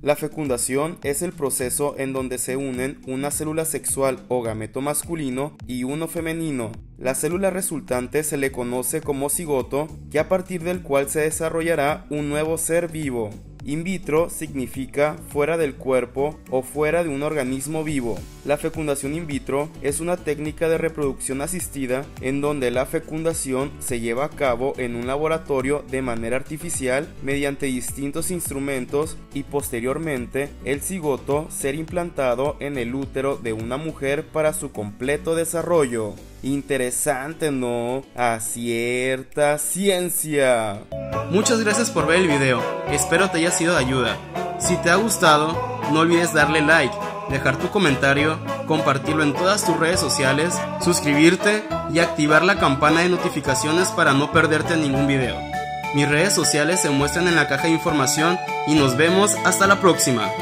La fecundación es el proceso en donde se unen una célula sexual o gameto masculino y uno femenino. La célula resultante se le conoce como cigoto, que a partir del cual se desarrollará un nuevo ser vivo. In vitro significa fuera del cuerpo o fuera de un organismo vivo. La fecundación in vitro es una técnica de reproducción asistida en donde la fecundación se lleva a cabo en un laboratorio de manera artificial mediante distintos instrumentos y posteriormente el cigoto ser implantado en el útero de una mujer para su completo desarrollo. Interesante, ¿no? A cierta ciencia. Muchas gracias por ver el video, espero te haya sido de ayuda. Si te ha gustado, no olvides darle like, dejar tu comentario, compartirlo en todas tus redes sociales, suscribirte y activar la campana de notificaciones para no perderte ningún video. Mis redes sociales se muestran en la caja de información y nos vemos hasta la próxima.